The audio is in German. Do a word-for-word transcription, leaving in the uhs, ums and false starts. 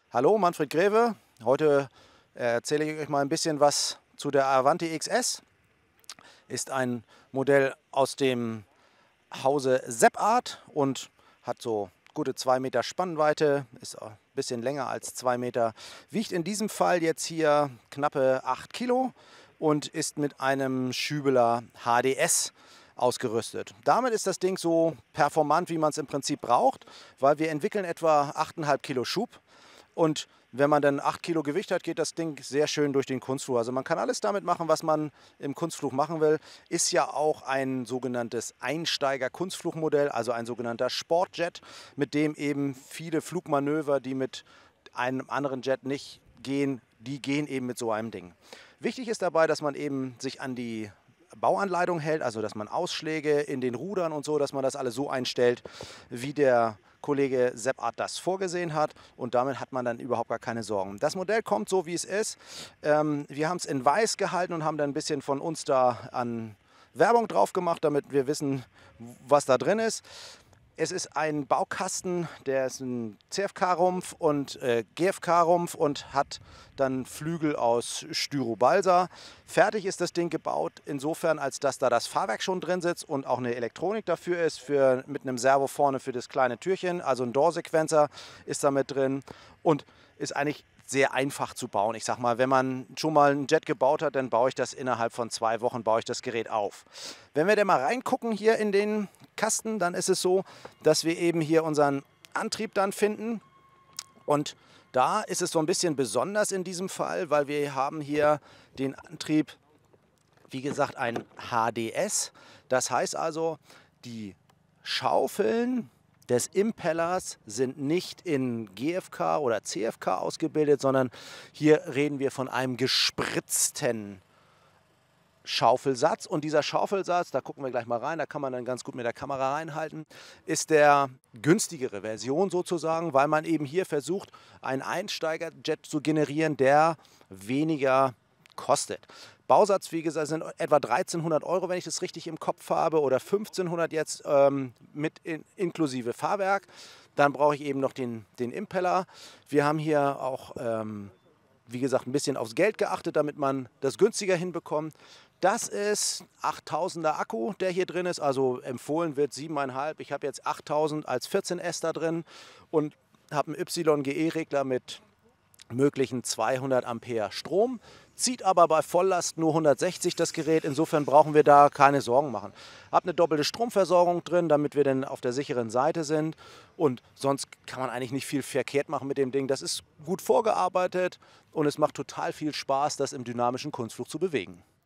Hallo, Manfred Greve. Heute erzähle ich euch mal ein bisschen was zu der Avanti X S. Ist ein Modell aus dem Hause Seppart und hat so gute zwei Meter Spannweite, ist ein bisschen länger als zwei Meter, wiegt in diesem Fall jetzt hier knappe acht Kilo und ist mit einem Schübeler H D S ausgerüstet. Damit ist das Ding so performant, wie man es im Prinzip braucht, weil wir entwickeln etwa acht Komma fünf Kilo Schub. Und wenn man dann acht Kilo Gewicht hat, geht das Ding sehr schön durch den Kunstflug. Also man kann alles damit machen, was man im Kunstflug machen will. Ist ja auch ein sogenanntes Einsteiger-Kunstflugmodell, also ein sogenannter Sportjet, mit dem eben viele Flugmanöver, die mit einem anderen Jet nicht gehen, die gehen eben mit so einem Ding. Wichtig ist dabei, dass man eben sich an die Bauanleitung hält, also dass man Ausschläge in den Rudern und so, dass man das alles so einstellt, wie der Kollege Seppart das vorgesehen hat, und damit hat man dann überhaupt gar keine Sorgen. Das Modell kommt so, wie es ist. Ähm, wir haben es in weiß gehalten und haben dann ein bisschen von uns da an Werbung drauf gemacht, damit wir wissen, was da drin ist. Es ist ein Baukasten, der ist ein C F K-Rumpf und äh, G F K-Rumpf und hat dann Flügel aus Styrobalsa. Fertig ist das Ding gebaut, insofern, als dass da das Fahrwerk schon drin sitzt und auch eine Elektronik dafür ist, für, mit einem Servo vorne für das kleine Türchen. Also ein Door-Sequencer ist da mit drin und ist eigentlich sehr einfach zu bauen. Ich sag mal, wenn man schon mal einen Jet gebaut hat, dann baue ich das innerhalb von zwei Wochen, baue ich das Gerät auf. Wenn wir denn mal reingucken hier in den Kasten, dann ist es so, dass wir eben hier unseren Antrieb dann finden. Und da ist es so ein bisschen besonders in diesem Fall, weil wir haben hier den Antrieb, wie gesagt, ein H D S. Das heißt also, die Schaufeln des Impellers sind nicht in G F K oder C F K ausgebildet, sondern hier reden wir von einem gespritzten Schaufelsatz. Und dieser Schaufelsatz, da gucken wir gleich mal rein, da kann man dann ganz gut mit der Kamera reinhalten, ist der günstigere Version sozusagen, weil man eben hier versucht, einen Einsteigerjet zu generieren, der weniger kostet. Bausatz, wie gesagt, sind etwa dreizehnhundert Euro, wenn ich das richtig im Kopf habe, oder fünfzehnhundert jetzt ähm, mit in, inklusive Fahrwerk. Dann brauche ich eben noch den, den Impeller. Wir haben hier auch, ähm, wie gesagt, ein bisschen aufs Geld geachtet, damit man das günstiger hinbekommt. Das ist achttausender Akku, der hier drin ist, also empfohlen wird sieben Komma fünf. Ich habe jetzt achttausend als vierzehn S da drin und habe einen Y G E-Regler mit möglichen zweihundert Ampere Strom, zieht aber bei Volllast nur hundertsechzig das Gerät, insofern brauchen wir da keine Sorgen machen. Hab eine doppelte Stromversorgung drin, damit wir dann auf der sicheren Seite sind, und sonst kann man eigentlich nicht viel verkehrt machen mit dem Ding. Das ist gut vorgearbeitet und es macht total viel Spaß, das im dynamischen Kunstflug zu bewegen.